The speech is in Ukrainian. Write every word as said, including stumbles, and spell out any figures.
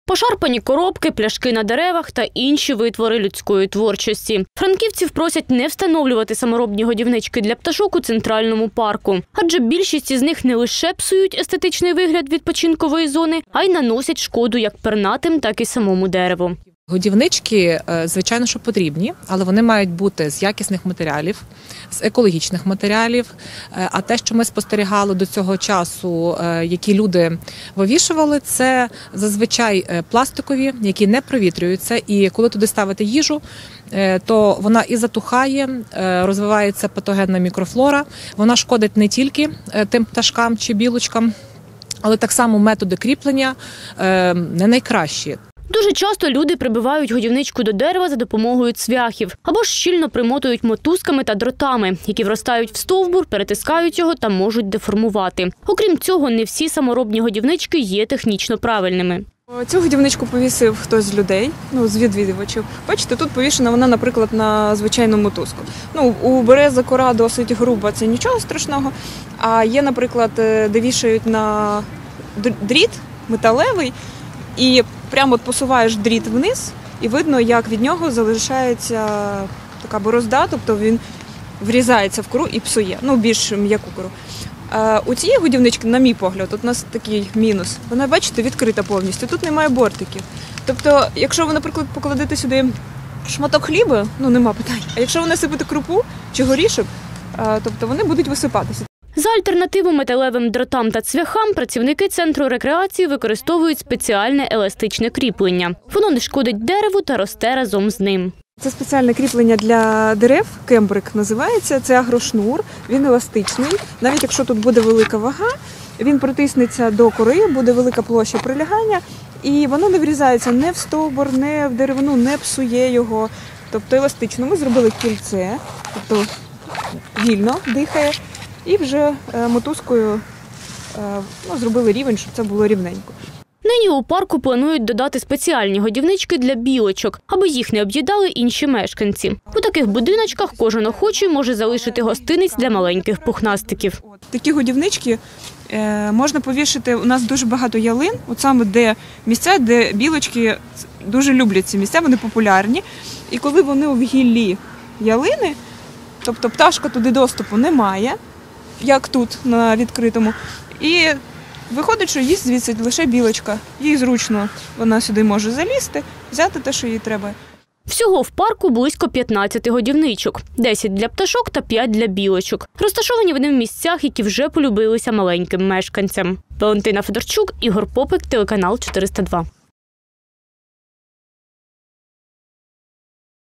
Пошарпані коробки, пляшки на деревах та інші витвори людської творчості. Франківців просять не встановлювати саморобні годівнички для пташок у центральному парку. Адже більшість із них не лише псують естетичний вигляд відпочинкової зони, а й наносять шкоду як пернатим, так і самому дереву. Годівнички, звичайно, що потрібні, але вони мають бути з якісних матеріалів, з екологічних матеріалів. А те, що ми спостерігали до цього часу, які люди вивішували, це зазвичай пластикові, які не провітрюються. І коли туди ставити їжу, то вона і затухає, розвивається патогенна мікрофлора. Вона шкодить не тільки тим пташкам чи білочкам, але так само методи кріплення не найкращі. Дуже часто люди прибивають годівничку до дерева за допомогою цвяхів або ж щільно примотують мотузками та дротами, які вростають в стовбур, перетискають його та можуть деформувати. Окрім цього, не всі саморобні годівнички є технічно правильними. Цю годівничку повісив хтось з людей, ну, з відвідувачів. Бачите, тут повішена вона, наприклад, на звичайну мотузку. Ну, у берези кора досить груба, це нічого страшного. А є, наприклад, де вішають на дріт металевий, і прямо от посуваєш дріт вниз, і видно, як від нього залишається така борозда, тобто він врізається в кору і псує, ну, більш м'яку кору. А у цієї годівнички, на мій погляд, от у нас такий мінус. Вона, бачите, відкрита повністю, тут немає бортиків. Тобто, якщо ви, наприклад, покладете сюди шматок хліба, ну, нема питань. А якщо ви насипете крупу чи горішок, тобто вони будуть висипатися. За альтернативу металевим дротам та цвяхам працівники центру рекреації використовують спеціальне еластичне кріплення. Воно не шкодить дереву та росте разом з ним. Це спеціальне кріплення для дерев, кембрик називається, це агрошнур, він еластичний. Навіть якщо тут буде велика вага, він притиснеться до кори, буде велика площа прилягання, і воно не врізається не в стовбур, не в деревину, не псує його. Тобто еластично. Ми зробили кільце, тобто вільно дихає. І вже мотузкою ну, зробили рівень, щоб це було рівненько. Нині у парку планують додати спеціальні годівнички для білочок, аби їх не об'їдали інші мешканці. У таких будиночках кожен охочий може залишити гостинець для маленьких пухнастиків. Такі годівнички можна повішати, у нас дуже багато ялин, от саме де місця, де білочки дуже люблять ці місця, вони популярні. І коли вони у гіллі ялини, тобто пташка туди доступу не має, як тут, на відкритому. І виходить, що їсть звідси лише білочка. Їй зручно, вона сюди може залізти, взяти те, що їй треба. Всього в парку близько п'ятнадцяти годівничок. десять для пташок та п'ять для білочок. Розташовані вони в місцях, які вже полюбилися маленьким мешканцям. Валентина Федорчук, Ігор Попик, телеканал чотириста два.